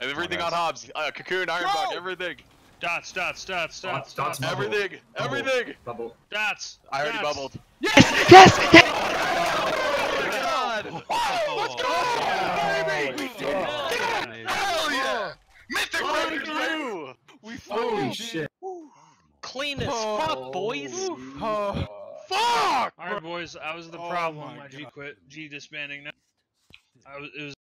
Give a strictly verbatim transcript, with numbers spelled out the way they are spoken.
Everything on Hobbs. Uh, Cocoon, Ironbuck, everything. Dots, dots, dots, dots, dots. dots everything, bubble. everything. Bubble. Dots. I already dots. bubbled. Yes! Yes! Yes! Oh my god! Oh, let's go, oh, baby! We did it! Hell yeah! Mythic breakthrough! We Holy shit! Clean as fuck, boys. Oh. Fuck! All right, boys. I was the Oh problem. my My G God. quit. G disbanding now. I was. It was.